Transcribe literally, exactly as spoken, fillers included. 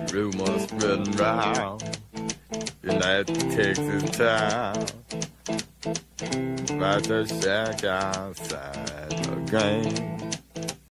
rumors spreading round in that Texas town about the shack outside the game.